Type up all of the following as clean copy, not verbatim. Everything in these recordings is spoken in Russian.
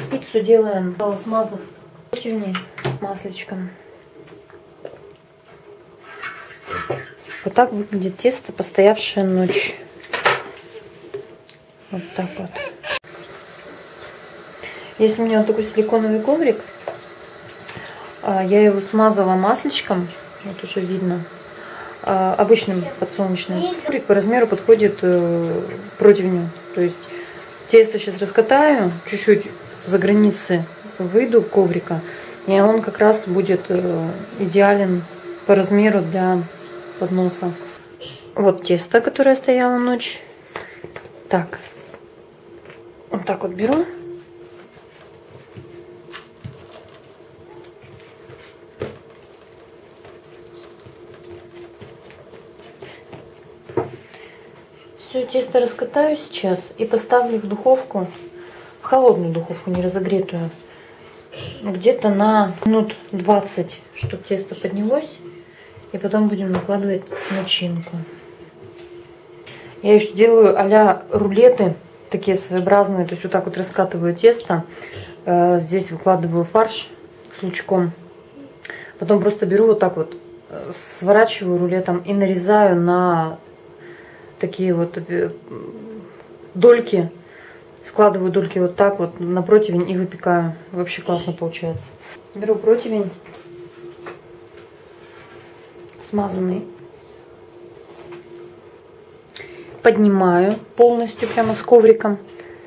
Пиццу делаем, смазав противни масличком. Вот так выглядит тесто, постоявшее ночь. Вот так вот. Есть у меня вот такой силиконовый коврик. Я его смазала масличком. Вот уже видно. Обычным подсолнечным. Коврик по размеру подходит противню. То есть тесто сейчас раскатаю, чуть-чуть за границы выйду коврика. И он как раз будет идеален по размеру для подноса. Вот тесто, которое стояло ночь. Так. Вот так вот беру. Все тесто раскатаю сейчас и поставлю в духовку, в холодную духовку, не разогретую, где-то на минут 20, чтобы тесто поднялось. И потом будем накладывать начинку. Я еще делаю а-ля рулеты, такие своеобразные. То есть вот так вот раскатываю тесто. Здесь выкладываю фарш с лучком. Потом просто беру вот так вот, сворачиваю рулетом и нарезаю на такие вот дольки. Складываю дольки вот так вот на противень и выпекаю. Вообще классно получается. Беру противень смазанный, поднимаю полностью прямо с ковриком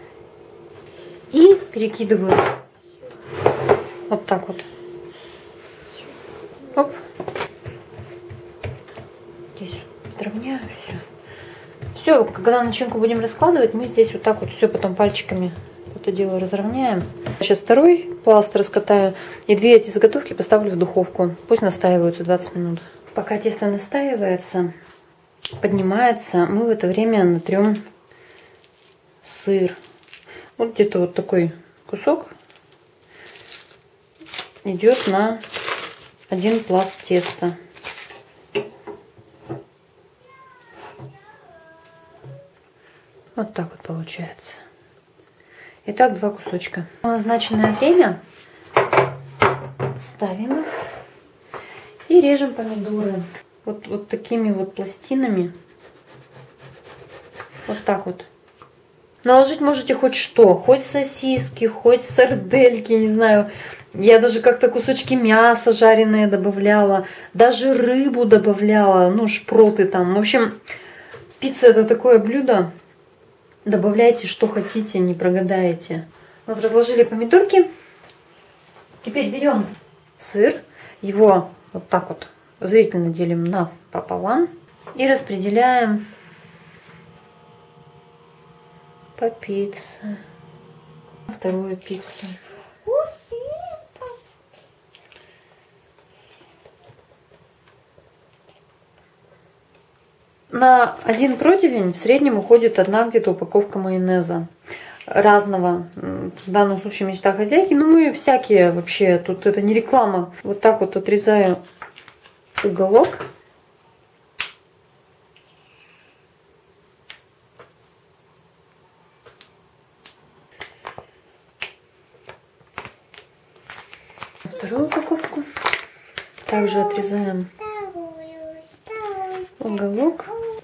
и перекидываю вот так вот. Оп. Здесь подровняю все. Все, когда начинку будем раскладывать, мы здесь вот так вот все потом пальчиками это дело разровняем. Сейчас второй пласт раскатаю и две эти заготовки поставлю в духовку. Пусть настаиваются 20 минут. Пока тесто настаивается, поднимается, мы в это время натрем сыр. Вот где-то вот такой кусок идет на один пласт теста. Вот так вот получается. Итак, два кусочка. На назначенное время ставим их. И режем помидоры вот такими вот пластинами. Вот так вот. Наложить можете хоть что. Хоть сосиски, хоть сардельки, не знаю. Я даже как-то кусочки мяса жареные добавляла. Даже рыбу добавляла. Ну, шпроты там. В общем, пицца это такое блюдо. Добавляйте что хотите, не прогадаете. Вот разложили помидорки. Теперь берем сыр. Его вот так вот зрительно делим пополам и распределяем по пицце. Вторую пиццу. На один противень в среднем уходит одна где-то упаковка майонеза. Разного. В данном случае мечта хозяйки. Но мы всякие вообще. Тут это не реклама. Вот так вот отрезаю уголок. Вторую упаковку. Также отрезаем уголок.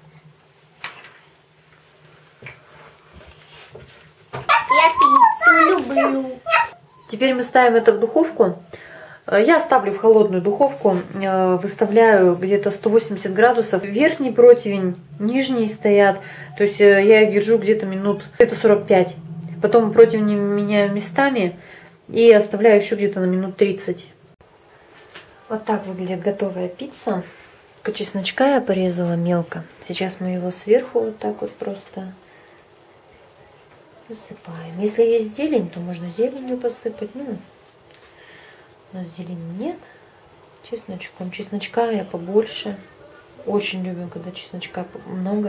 Я пиццу люблю. Теперь мы ставим это в духовку. Я ставлю в холодную духовку, выставляю где-то 180 градусов. Верхний противень, нижний стоят. То есть я их держу где-то минут 45. Потом противни меняю местами и оставляю еще где-то на минут 30. Вот так выглядит готовая пицца. Чесночка я порезала мелко. Сейчас мы его сверху вот так вот просто посыпаем. Если есть зелень, то можно зеленью посыпать. Ну, у нас зелени нет. Чесночком. Чесночка я побольше. Очень люблю, когда чесночка много.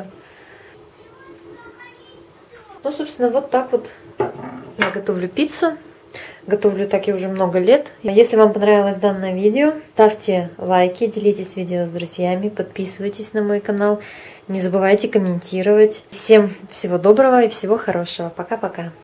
Ну, собственно, вот так вот я готовлю пиццу. Готовлю так я уже много лет. Если вам понравилось данное видео, ставьте лайки, делитесь видео с друзьями, подписывайтесь на мой канал. Не забывайте комментировать. Всем всего доброго и всего хорошего. Пока-пока.